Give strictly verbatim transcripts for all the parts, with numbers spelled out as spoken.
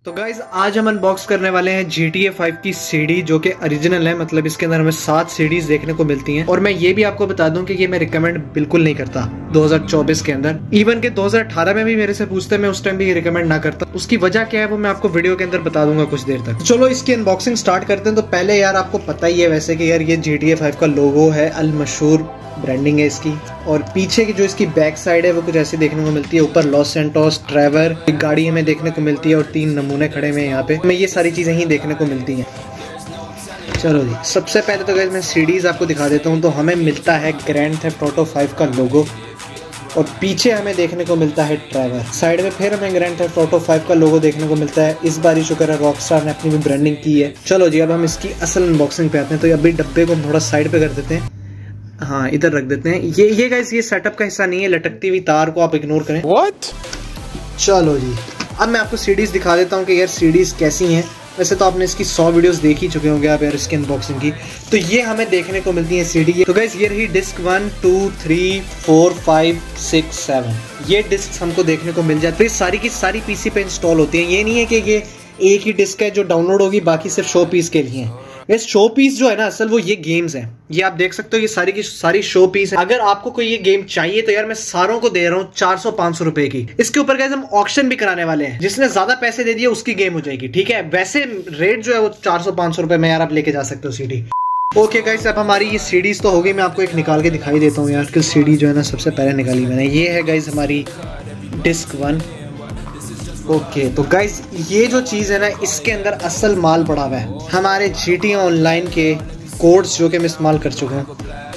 तो गाइज आज हम अनबॉक्स करने वाले हैं जी टी ए फाइव की सीडी जो कि ओरिजिनल है। मतलब इसके अंदर हमें सात सीडीज देखने को मिलती हैं और मैं ये भी आपको बता दूं कि ये मैं रिकमेंड बिल्कुल नहीं करता दो हज़ार चौबीस के अंदर। इवन के दो हज़ार अठारह में भी मेरे से पूछते मैं उस टाइम भी ये रिकमेंड ना करता। उसकी वजह क्या है वो मैं आपको वीडियो के अंदर बता दूंगा कुछ देर तक। चलो इसकी अनबॉक्सिंग स्टार्ट करते हैं। तो पहले यार आपको पता ही है वैसे कि यार ये जी टी ए फाइव का लोगो है, अल मशहूर ब्रांडिंग है इसकी। और पीछे की जो इसकी बैक साइड है वो कुछ ऐसी देखने को मिलती है। ऊपर लॉस सैंटोस, ट्रैवर, एक गाड़ी हमें देखने को मिलती है और तीन नमूने खड़े हुए हैं यहाँ पे। हमें ये सारी चीजें ही देखने को मिलती हैं। चलो जी, सबसे पहले तो गाइस मैं सीडीज आपको दिखा देता हूँ। तो हमें मिलता है ग्रैंड थेफ्ट ऑटो फाइव का लोगो और पीछे हमें देखने को मिलता है ट्रैवर। साइड में फिर हमें ग्रैंड थेफ्ट ऑटो फाइव का लोगो देखने को मिलता है। इस बार ही शुक्र है रॉकस्टार ने अपनी भी ब्रांडिंग की है। चलो जी, अब हम इसकी असल अनबॉक्सिंग पे आते हैं। तो अभी डब्बे को हम थोड़ा साइड पे कर देते हैं, हाँ इधर रख देते हैं। ये ये गाइस ये सेटअप का हिस्सा नहीं है, लटकती हुई तार को आप इग्नोर करें। What? चलो जी, अब मैं आपको सीडीज दिखा देता हूँ कि यार सीडीज कैसी हैं। वैसे तो आपने इसकी सौ वीडियोस देख ही चुके होंगे आप यार इसकी अनबॉक्सिंग की। तो ये हमें देखने को मिलती है सीडी। तो गाइस ये रही disc one two three four five six seven, ये डिस्क हमको देखने को मिल जाती है। सारी की सारी पीसी पे इंस्टॉल होती है। ये नहीं है कि ये एक ही डिस्क है जो डाउनलोड होगी, बाकी सिर्फ शो पीस के लिए है। ये शो पीस जो है ना असल वो ये गेम्स हैं। ये आप देख सकते हो ये सारी की सारी शो पीस है। अगर आपको कोई ये गेम चाहिए तो यार मैं सारों को दे रहा हूँ चार सौ पांच सौ रुपए की। इसके ऊपर गाइस हम ऑक्शन भी कराने वाले हैं, जिसने ज्यादा पैसे दे दिए उसकी गेम हो जाएगी। ठीक है, वैसे रेट जो है वो चार सौ पांच सौ रुपए में यार आप लेके जा सकते हो सीडी। ओके गाइस, अब हमारी ये सीडीज तो हो गई। मैं आपको एक निकाल के दिखाई देता हूँ यार कि सीडी जो है ना सबसे पहले निकाली मैंने। ये है गाइस हमारी डिस्क वन। ओके okay, तो गाइज ये जो चीज है ना इसके अंदर असल माल पड़ा हुआ है। हमारे जी टी ए ऑनलाइन के कोड्स जो कि मैं इस्तेमाल कर चुका हूँ।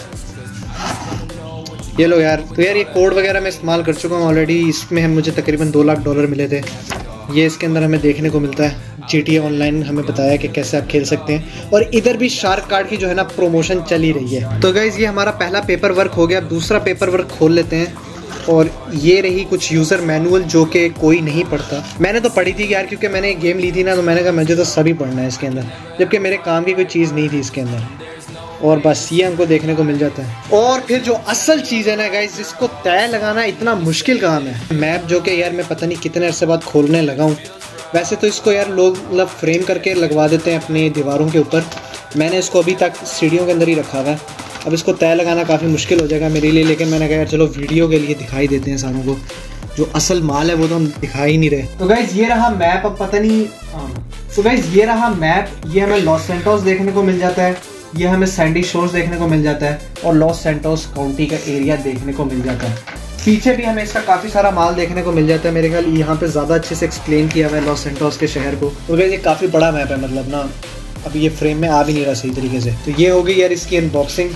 ये लो यार, तो यार ये कोड वगैरह मैं इस्तेमाल कर चुका हूँ ऑलरेडी। इसमें हम मुझे तकरीबन दो लाख डॉलर मिले थे। ये इसके अंदर हमें देखने को मिलता है। जी टी ए ऑनलाइन हमें बताया कि कैसे आप खेल सकते हैं। और इधर भी शार्क कार्ड की जो है ना प्रमोशन चल ही रही है। तो गाइज ये हमारा पहला पेपर वर्क हो गया। दूसरा पेपर वर्क खोल लेते हैं। और ये रही कुछ यूज़र मैनुअल जो कि कोई नहीं पढ़ता। मैंने तो पढ़ी थी यार, क्योंकि मैंने एक गेम ली थी ना तो मैंने कहा मुझे तो सभी पढ़ना है इसके अंदर, जबकि मेरे काम की कोई चीज़ नहीं थी इसके अंदर। और बस ये हमको देखने को मिल जाता है। और फिर जो असल चीज़ है ना गाइस, जिसको तय लगाना इतना मुश्किल काम है, मैप जो कि यार मैं पता नहीं कितने अरसे बाद खोलने लगा हूँ। वैसे तो इसको यार लोग मतलब फ्रेम करके लगवा देते हैं अपने दीवारों के ऊपर। मैंने इसको अभी तक सीढ़ियों के अंदर ही रखा हुआ है। अब इसको तय लगाना काफ़ी मुश्किल हो जाएगा मेरे लिए, लेकिन मैंने कहा यार चलो वीडियो के लिए दिखाई देते हैं सारों को। जो असल माल है वो तो हम दिखा ही नहीं रहे। तो गाइज ये रहा मैप। अब पता नहीं, तो गाइज ये रहा मैप। ये हमें लॉस सैंटोस देखने को मिल जाता है, ये हमें सैंडी शोर्स देखने को मिल जाता है और लॉस सैंटोस काउंटी का एरिया देखने को मिल जाता है। पीछे भी हमें इसका काफ़ी सारा माल देखने को मिल जाता है। मेरे ख्याल यहाँ पे ज़्यादा अच्छे से एक्सप्लेन किया हुआ है लॉस सैंटोस के शहर को। तो गाइज ये काफ़ी बड़ा मैप है, मतलब ना अभी ये फ्रेम में आ भी नहीं रहा सही तरीके से। तो ये हो गई यार इसकी अनबॉक्सिंग।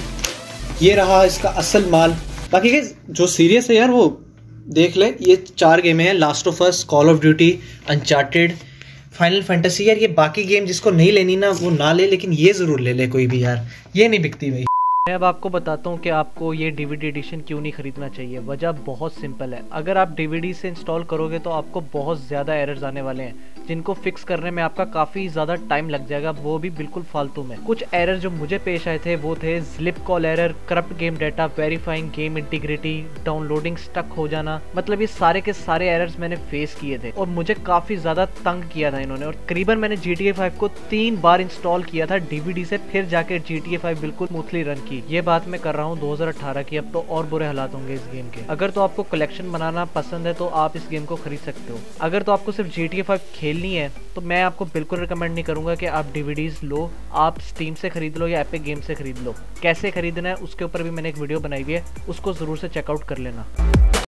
ये रहा इसका असल माल। बाकी गाइस जो सीरियस है यार वो देख ले। ये चार गेमें हैं, Last of Us, Call of Duty, Uncharted, Final Fantasy. यार ये बाकी गेम जिसको नहीं लेनी ना वो ना ले, लेकिन ये जरूर ले ले कोई भी यार, ये नहीं बिकती भाई। मैं अब आपको बताता हूँ कि आपको ये डीवीडी एडिशन क्यों नहीं खरीदना चाहिए। वजह बहुत सिंपल है। अगर आप डीवीडी से इंस्टॉल करोगे तो आपको बहुत ज़्यादा एरर्स आने वाले हैं, जिनको फिक्स करने में आपका काफ़ी ज़्यादा टाइम लग जाएगा, वो भी बिल्कुल फालतू में। कुछ एरर जो मुझे पेश आए थे वो थे slip call error, corrupt game data, verifying game integrity, downloading stuck हो जाना। मतलब ये सारे के सारे एरर्स मैंने फेस किए थे और मुझे काफ़ी ज़्यादा तंग किया था इन्होंने। और करीबन मैंने जी टी ए फाइव को तीन बार इंस्टॉल किया था डीवीडी से, फिर जाके जी टी ए फाइव बिल्कुल स्मूथली रन की। ये बात मैं कर रहा हूँ दो हज़ार अठारह की। अब तो और बुरे हालात होंगे इस गेम के। अगर तो आपको कलेक्शन बनाना पसंद है तो आप इस गेम को खरीद सकते हो। अगर तो आपको सिर्फ जी टी ए फाइव खेलनी है तो मैं आपको बिल्कुल रिकमेंड नहीं करूंगा कि आप डीवीडीज लो। आप स्टीम से खरीद लो या एपिक गेम से खरीद लो। कैसे खरीदना है उसके ऊपर भी मैंने एक वीडियो बनाई हुई है, उसको जरूर से चेकआउट कर लेना।